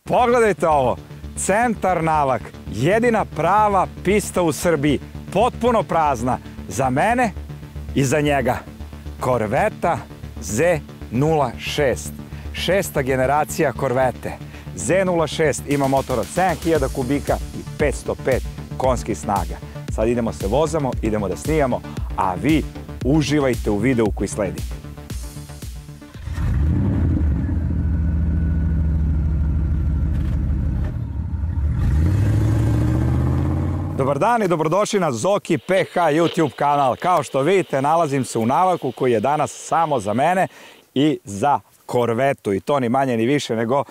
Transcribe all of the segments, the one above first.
Pogledajte ovo, centar Navak, jedina prava pista u Srbiji, potpuno prazna, za mene i za njega. Corvetta Z06, šesta generacija Corvette. Z06 ima motor od 7000 kubika i 505 konjskih snaga. Sad idemo se vozamo, idemo da snimamo, a vi uživajte u videu koji sledi. Dobar dan i dobrodošli na Zoki PH YouTube kanal. Kao što vidite, nalazim se u Navaku koji je danas samo za mene i za Corvettu. I to ni manje ni više nego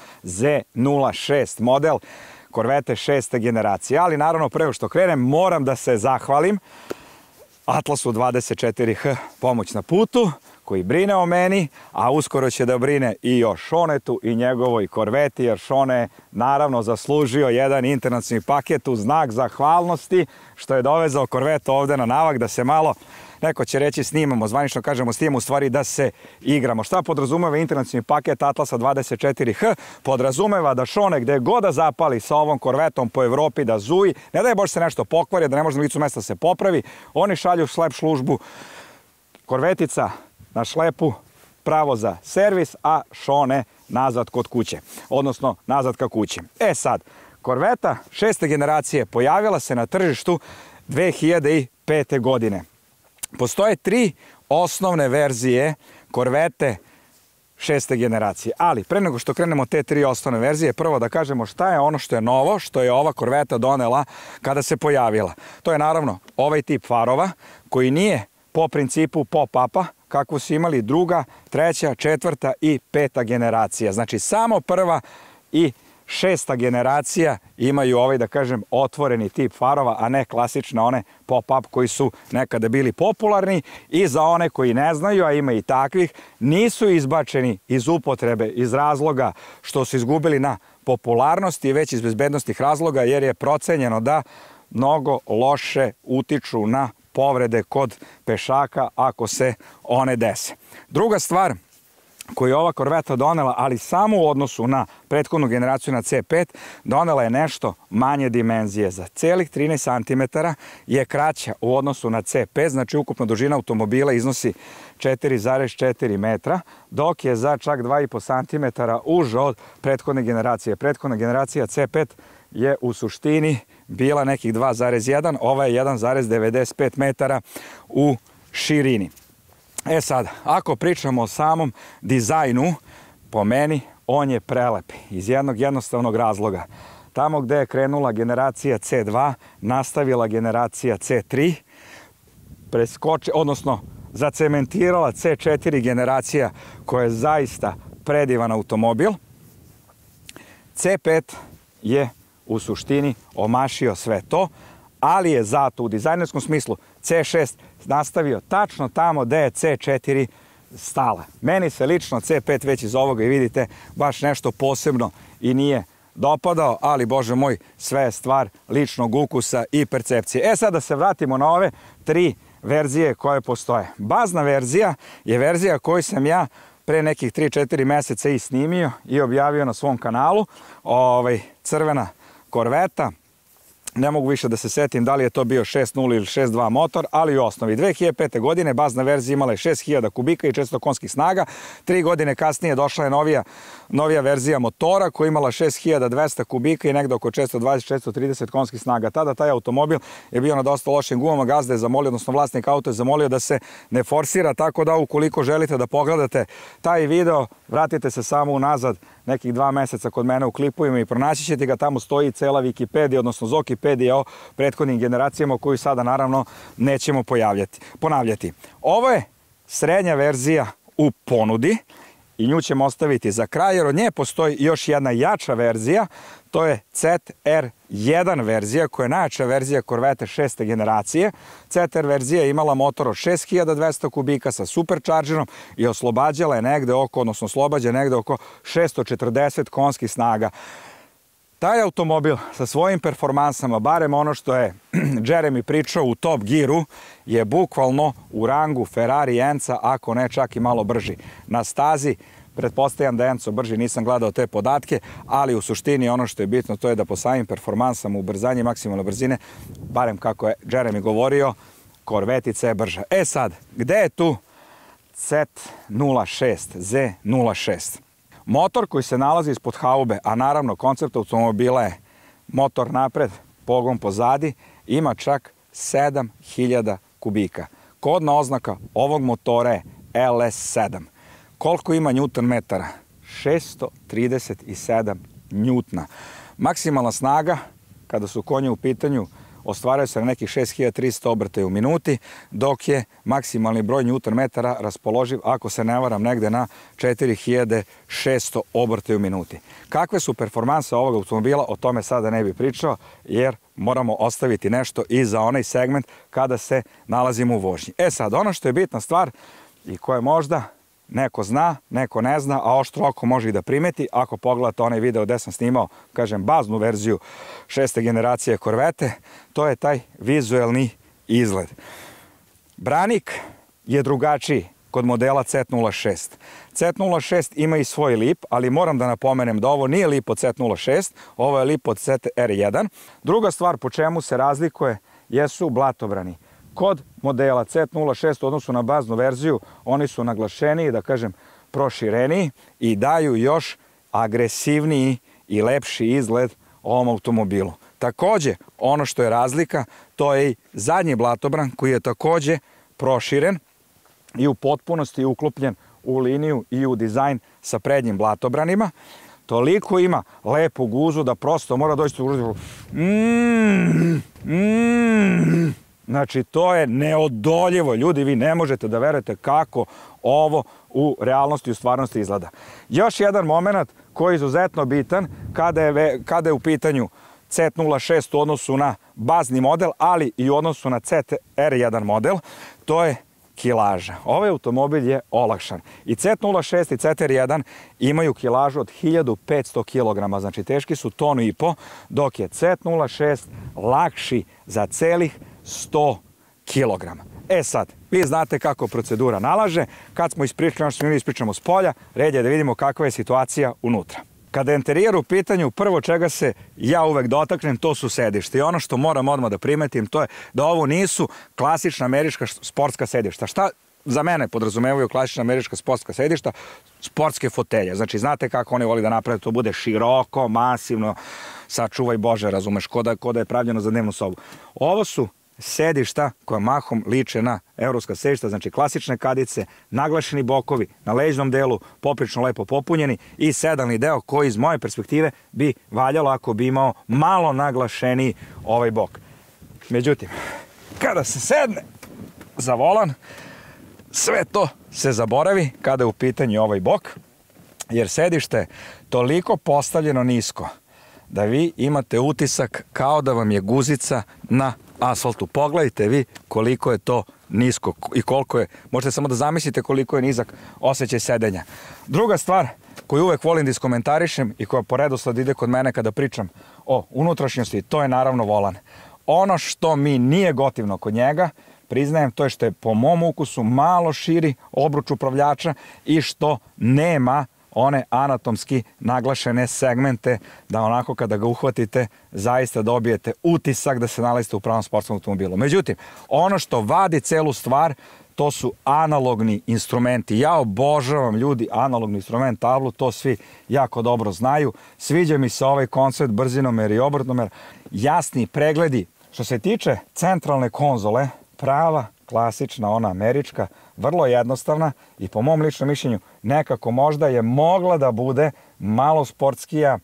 Z06 model Corvette 6. generacije. Ali naravno, prego što krenem, moram da se zahvalim Atlasu 24H Pomoć na putu, koji brine o meni, a uskoro će da brine i o Šonetu i njegovoj Corvetti, jer Šone je naravno zaslužio jedan internacionalni paket u znak zahvalnosti što je dovezao Corvettu ovde na Navak da se malo, neko će reći snimamo, zvanično kažemo snimamo, u stvari da se igramo. Šta podrazumeva internacionalni paket Atlasa 24H? Podrazumeva da Šone gde god da zapali sa ovom Corvettom po Evropi da zuji, ne daj Bože se nešto pokvari, da ne može na licu mesta se popravi, oni šalju šlep službu, Corvettica na šlepu, pravo za servis, a Šone nazad kod kuće, odnosno nazad ka kući. E sad, Corvetta 6. generacije pojavila se na tržištu 2005. godine. Postoje 3 osnovne verzije Corvette 6. generacije, ali pre nego što krenemo te 3 osnovne verzije, prvo da kažemo šta je ono što je novo, što je ova Corvetta donela kada se pojavila. To je naravno ovaj tip farova koji nije po principu pop-upa, kako su imali druga, treća, četvrta i 5. generacija. Znači, samo prva i 6. generacija imaju ovaj, da kažem, otvoreni tip farova, a ne klasične one pop-up koji su nekada bili popularni. I za one koji ne znaju, a ima i takvih, nisu izbačeni iz upotrebe iz razloga što su izgubili na popularnosti, već iz bezbednostnih razloga, jer je procenjeno da mnogo loše utiču na povrede kod pešaka ako se one dese. Druga stvar koju je ova Corvetta donela, ali samo u odnosu na prethodnu generaciju na C5, donela je nešto manje dimenzije. Za celih 13 cm je kraća u odnosu na C5, znači ukupna dužina automobila iznosi 4,4 metra, dok je za čak 2,5 cm uža od prethodne generacije. Prethodna generacija C5 je u suštini bila nekih 2,1, ova je 1,95 metara u širini. E sad, ako pričamo o samom dizajnu, po meni on je prelep iz jednog jednostavnog razloga. Tamo gde je krenula generacija C2, nastavila generacija C3, odnosno zacementirala C4 generacija koja je zaista predivan automobil. C5 je u suštini omašio sve to, ali je zato u dizajnerskom smislu C6 nastavio tačno tamo gde je C4 stala. Meni se lično C5 već iz ovoga i vidite baš nešto posebno i nije dopadao, ali bože moj, sve je stvar ličnog ukusa i percepcije. E sad da se vratimo na ove 3 verzije koje postoje. Bazna verzija je verzija koju sam ja pre nekih 3-4 meseca i snimio i objavio na svom kanalu. Crvena Corvetta, ne mogu više da se setim da li je to bio 6.0 ili 6.2 motor, ali u osnovi 2005. godine bazna verzija imala je 6000 kubika i 400 konjskih snaga. 3 godine kasnije došla je novija verzija motora koja je imala 6200 kubika i negde oko 420-430 konjskih snaga. Tada taj automobil je bio na dosta lošim gumama, gazda je zamolio, odnosno vlasnik auta je zamolio da se ne forsira, tako da ukoliko želite da pogledate taj video, vratite se samo unazad nekih 2 meseca kod mene u klipovima i pronaći ćete ga, tamo stoji cela Wikipedija, odnosno Zokipedija o prethodnim generacijama koju sada naravno nećemo ponavljati. Ovo je srednja verzija u ponudi i nju ćemo ostaviti za kraj, jer od nje postoji još jedna jača verzija, to je CTR1 verzija koja je najjača verzija Corvette 6. generacije. CTR verzija je imala motor od 6200 kubika sa superchargerom i oslobađala je negde oko, odnosno oslobađa negde oko 640 konjskih snaga. Taj automobil sa svojim performansama, barem ono što je Jeremy pričao u Top Gearu, je bukvalno u rangu Ferrari Enca, ako ne čak i malo brži. Na stazi Pretpostavljam da je Enzo brži, nisam gledao te podatke, ali u suštini ono što je bitno to je da po samim performansama, ubrzanje i maksimalne brzine, barem kako je Jeremy govorio, korvetica je brža. E sad, gde je tu Z06, Z06? Motor koji se nalazi ispod haube, a naravno koncept automobila je motor napred, pogon pozadi, ima čak 7000 kubika. Kodna oznaka ovog motora je LS7. Koliko ima newton metara? 637 njutna. Maksimalna snaga, kada su konje u pitanju, ostvaraju se na nekih 6300 obrtaja u minuti, dok je maksimalni broj newton metara raspoloživ, ako se ne varam, negde na 4600 obrtaja u minuti. Kakve su performanse ovog automobila, o tome sada ne bih pričao, jer moramo ostaviti nešto i za onaj segment kada se nalazimo u vožnji. E sad, ono što je bitna stvar i koje možda neko zna, neko ne zna, a oštro oko može i da primeti, ako pogledate onaj video gde sam snimao, kažem, baznu verziju 6. generacije Korvete, to je taj vizuelni izgled. Branik je drugačiji kod modela Z06. Z06 ima i svoj lip, ali moram da napomenem da ovo nije lip od Z06, ovo je lip od ZR1. Druga stvar po čemu se razlikuje jesu blatobrani. Kod modela Z06 u odnosu na baznu verziju, oni su naglašeniji, da kažem, prošireniji i daju još agresivniji i lepši izgled ovom automobilu. Takođe, ono što je razlika, to je i zadnji blatobran koji je takođe proširen i u potpunosti uklopljen u liniju i u dizajn sa prednjim blatobranima. Toliko ima lepu guzu da prosto mora doći u Znači, to je neodoljivo. Ljudi, vi ne možete da verujete kako ovo u realnosti i u stvarnosti izgleda. Još jedan moment koji je izuzetno bitan kada je u pitanju Z06 u odnosu na bazni model, ali i u odnosu na ZR1 model, to je kilaža. Ovaj automobil je olakšan. I Z06 i ZR1 imaju kilažu od 1500 kg, znači teški su 1,5 tona, dok je Z06 lakši za celih 100 kg. E sad, vi znate kako procedura nalaže. Kad smo ispričali, što mi ispričamo s polja, red je da vidimo kakva je situacija unutra. Kada je interijer u pitanju, prvo čega se ja uvek dotaknem, to su sedišta. I ono što moram odmah da primetim, to je da ovo nisu klasična američka sportska sedišta. Šta za mene podrazumevaju klasična američka sportska sedišta? Sportske fotelje. Znači, znate kako oni voli da naprave, to bude široko, masivno, sačuvaj Bože, razumeš, ko da je pravljeno za dnevnu sobu. Ovo su sedišta koja mahom liče na evropska sedišta, znači klasične kadice, naglašeni bokovi, na leđnom delu poprično lepo popunjeni i sedalni deo koji iz moje perspektive bi valjalo ako bi imao malo naglašeniji ovaj bok. Međutim, kada se sedne za volan, sve to se zaboravi kada je u pitanju ovaj bok, jer sedište je toliko postavljeno nisko da vi imate utisak kao da vam je guzica na asfaltu. Pogledajte vi koliko je to nisko i koliko je, možete samo da zamislite koliko je nizak osjećaj sedenja. Druga stvar koju uvek volim da iskomentarišem i koja po redosledu ide kod mene kada pričam o unutrašnjosti, to je naravno volan. Ono što mi nije gotivno kod njega, priznajem, to je što je po mom ukusu malo širi obruč upravljača i što nema one anatomski naglašene segmente da onako kada ga uhvatite zaista dobijete utisak da se nalazite u pravom sportskom automobilu. Međutim, ono što vadi celu stvar, to su analogni instrumenti. Ja obožavam, ljudi, analogni instrument tablu, to svi jako dobro znaju. Sviđa mi se ovaj koncept brzinomer i obrtnomer, jasni pregledi. Što se tiče centralne konzole, prava, klasična, ona američka, vrlo jednostavna i po mom ličnom mišljenju nekako možda je mogla da bude malo sportskija,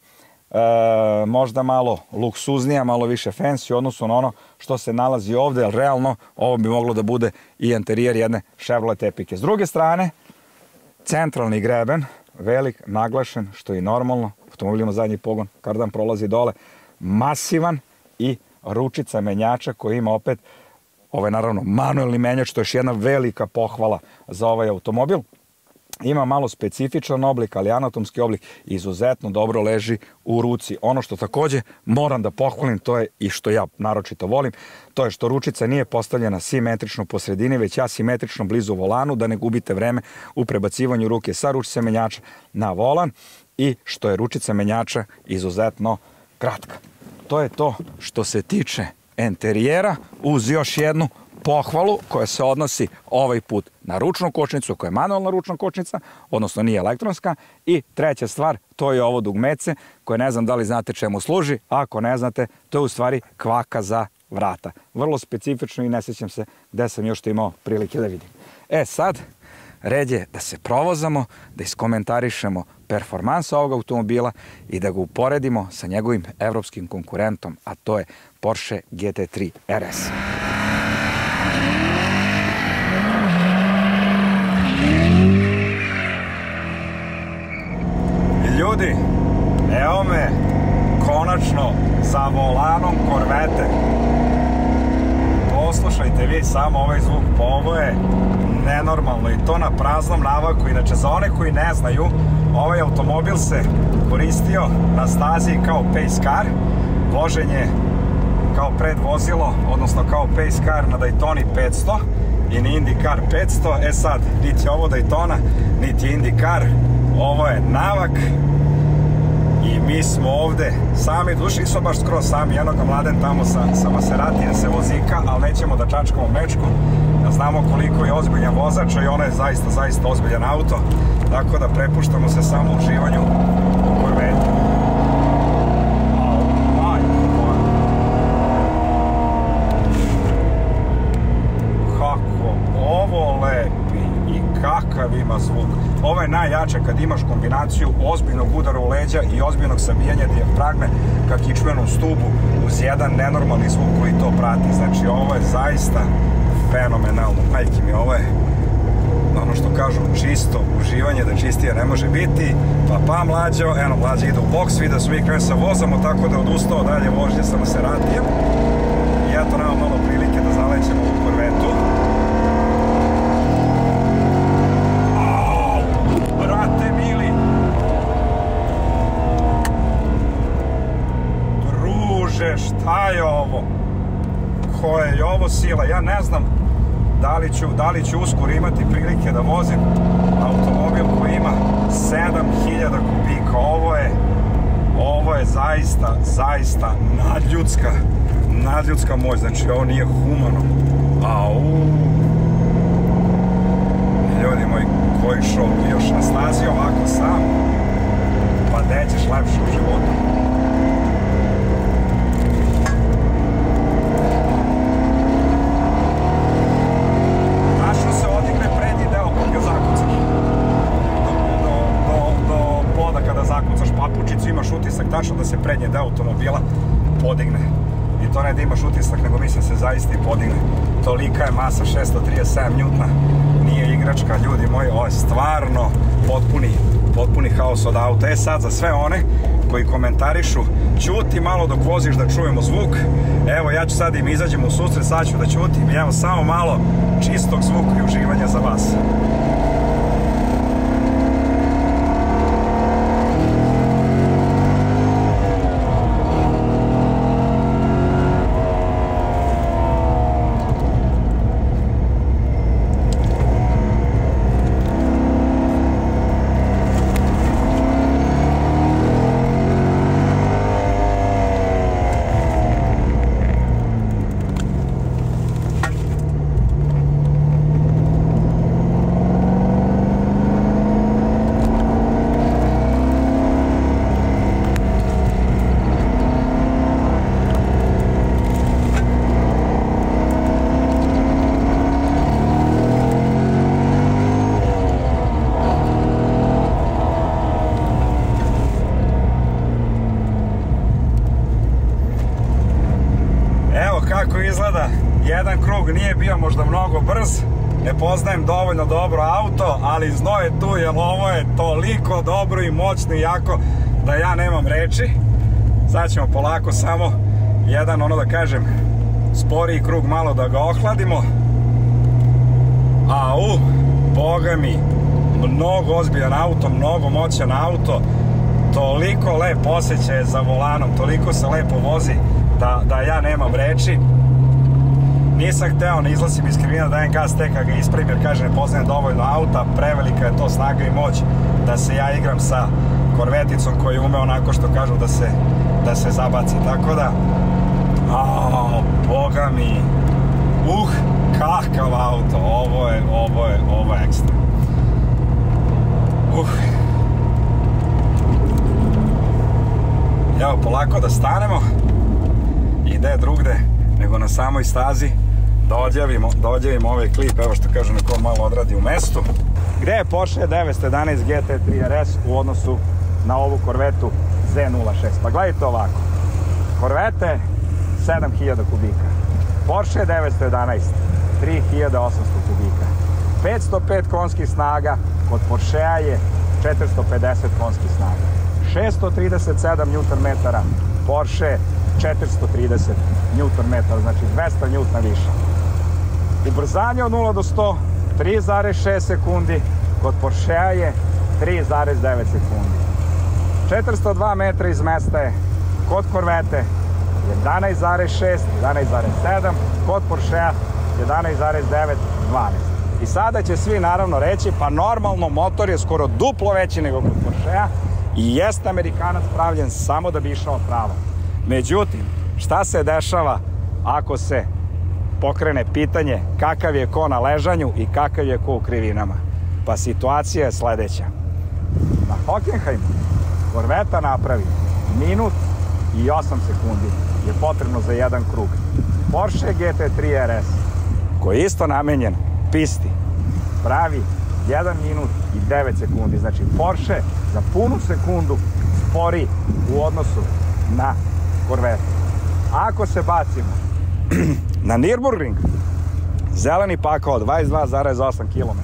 možda malo luksuznija, malo više fancy u odnosu na ono što se nalazi ovde, jer realno ovo bi moglo da bude i interijer jedne Chevrolet Epike. S druge strane, centralni greben, velik, naglašen, što je normalno, automobil ima zadnji pogon, kardan prolazi dole, masivan i ručica menjača koji ima opet naravno manuelni menjač, to je još jedna velika pohvala za ovaj automobil. ima malo specifičan oblik, ali anatomski oblik izuzetno dobro leži u ruci. Ono što takođe moram da pohvalim, to je i što ja naročito volim, to je što ručica nije postavljena simetrično po sredini, već asimetrično blizu volanu, da ne gubite vreme u prebacivanju ruke sa ručice menjača na volan, i što je ručica menjača izuzetno kratka. To je to što se tiče enterijera, uz još jednu pohvalu koja se odnosi ovaj put na ručnu kočnicu, koja je manualna ručna kočnica, odnosno nije elektronska. I treća stvar, to je ovo dugmece, koje ne znam da li znate čemu služi. Ako ne znate, to je u stvari kvaka za vrata. Vrlo specifično i ne sjećam se gde sam još to imao prilike da vidim. Sad, red je da se provozamo, da iskomentarišemo performans ovog automobila i da ga uporedimo sa njegovim evropskim konkurentom, a to je Porsche GT3 RS. Ljudi, evo me konačno za volanom Corvette. Poslušajte vi samo ovaj zvuk, pa ovo je nenormalno i to na praznom navaku. Inače, za one koji ne znaju, ovaj automobil se koristio na stazi kao pace car, vožen je kao predvozilo, odnosno kao pace car na Daytoni 500 i na IndyCar 500. Sad, niti je ovo Daytona, niti je IndyCar, ovo je navak i mi smo ovde sami, duši nisu baš skroz sami, jednog Mladen tamo sa Maseratijem se vozika, ali nećemo da čačkamo mečku, da znamo koliko je ozbiljan vozač i ono je zaista ozbiljan auto, tako da prepuštamo se samo uživanju u Corvette. Kako ovo lepi i kakav ima zvuk. Ovo je najjače kad imaš kombinaciju ozbiljnog udara u leđa i ozbiljnog sabijanja dijafragme ka kičmenom stubu uz jedan nenormalni zvuk koji to prati. Znači, ovo je zaista fenomenalno. Majke mi, ovo je ono što kažu čisto uživanje, da čistije ne može biti. Pa Mlađo, eno Mlađe ide u boks, vidio su mi krenu sa vozamo, tako da je odustao dalje vožnje sa Maseratijem. I eto, nema malo prilike da zalećemo u Corvettu. Brate mili, druže, šta je ovo? Koja je ovo sila? Ja ne znam da li ću uskoro imati prilike da vozim automobil koji ima 7000 kubika. Ovo je zaista nadljudska moć. Znači, ovo nije humano. Ljudi moji, koji šov, još na stazi ovako sam, pa gde ćeš lepše u životu. Tačno se odigne prednji deo kod ga zakucaš. Do poda kada zakucaš papučicu imaš utisak tačno da se prednji deo automobila podigne. I to ne da imaš utisak, nego mislim se zaista i podigne. Tolika je masa, 637 njutna. Nije igračka, ljudi moji, ovo je stvarno potpuni haos od auta. Sad za sve one koji komentarišu, ćuti malo dok voziš da čujemo zvuk. Evo, ja ću sad im izađem u susret, sad ću da ćutim i evo samo malo čistog zvuka i uživanja za vas. Kako izgleda, jedan krug nije bio možda mnogo brz, ne poznajem dovoljno dobro auto, ali zno je tu jer ovo je toliko dobro i moćno i jako da ja nemam reči. Sad ćemo polako samo jedan, ono da kažem, sporiji krug malo da ga ohladimo. Boga mi, mnogo ozbiljan auto, mnogo moćan auto, toliko lep osjećaj za volanom, toliko se lepo vozi da ja nemam reči. Nisam hteo, ne izlazim iz krivina, dajem gas tek kad ga ispravim, jer kaže ne poznajem dovoljno auta, prevelika je to snaga i moć da se ja igram sa korveticom koji ume onako što kažu da se zabaci, tako da boga mi, kakav auto, ovo je ekstra. Evo, polako da stanemo i gde drugde nego na samoj stazi da odjavimo ovaj klip, evo što kažu, neko malo odradi u mestu. Gde je Porsche 911 GT3 RS u odnosu na ovu korvetu Z06? Pa gledajte ovako, korvete 7000 kubika, Porsche 911 3800 kubika, 505 konskih snaga, kod Porschea je 450 konskih snaga, 637 Nm, Porsche 430 Nm, znači 200 Nm više. Ubrzanje od 0 do 100 3,6 sekundi, kod Porschea je 3,9 sekundi. 402 metra iz mesta je kod korvete 11,6, 11,7, kod Porschea 11,9, 12. I sada će svi naravno reći, pa normalno motor je skoro duplo veći nego kod Porschea i jeste Amerikanac pravljen samo da bi išao pravo. Međutim, šta se dešava ako se pokrene pitanje kakav je ko na ležanju i kakav je ko u krivinama? Pa situacija je sledeća. Na Hockenheimu korveta napravi minut i 8 sekundi je potrebno za jedan krug. Porsche GT3 RS, koji je isto namenjen pisti, pravi 1 minut i 9 sekundi. Znači Porsche za punu sekundu spori u odnosu na korvetu. Ako se bacimo na Nürburgring, zeleni pakao 22,8 km,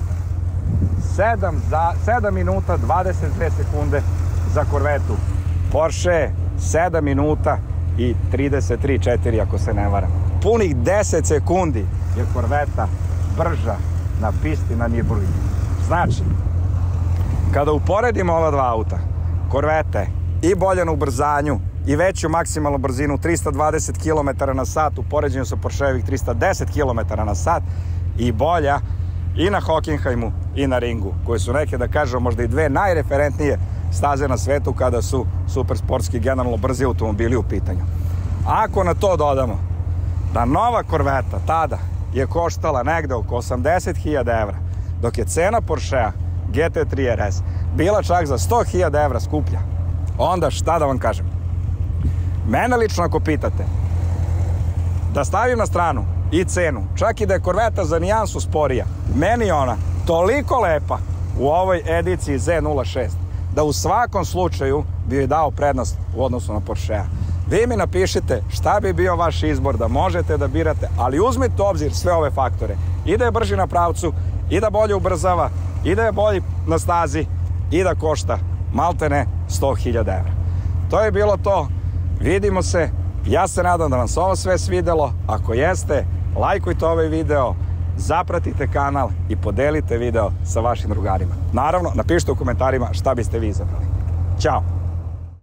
7 minuta 22 sekunde za korvetu. Porsche 7 minuta i 33,4 ako se ne varam. Punih 10 sekundi je korveta brža na pisti na Nürburgringu. Znači, kada uporedimo ova dva auta, korveta je i bolja na ubrzanju i veću maksimalnu brzinu 320 km na sat u poređenju sa Porscheovih 310 km na sat i bolja i na Hockenheimu i na ringu, koje su neke, da kažem, možda i dve najreferentnije staze na svetu kada su supersportski, generalno brzi automobili u pitanju. Ako na to dodamo da nova korveta tada je koštala negde oko 80.000 evra, dok je cena Porschea GT3 RS bila čak za 100.000 evra skuplja, onda šta da vam kažem? Mene lično ako pitate, da stavim na stranu i cenu, čak i da je korveta za nijansu sporija, meni je ona toliko lepa u ovoj ediciji Z06, da u svakom slučaju bi joj dao prednost u odnosu na Porschea. Vi mi napišite šta bi bio vaš izbor, da možete da birate, ali uzmite u obzir sve ove faktore. I da je brži na pravcu, i da bolje ubrzava, i da je bolji na stazi, i da košta maltene 100.000 evra. To je bilo to. Vidimo se. Ja se nadam da vam se ovo sve svidelo. Ako jeste, lajkujte ovaj video, zapratite kanal i podelite video sa vašim drugarima. Naravno, napišite u komentarima šta biste vi izabrali. Ćao!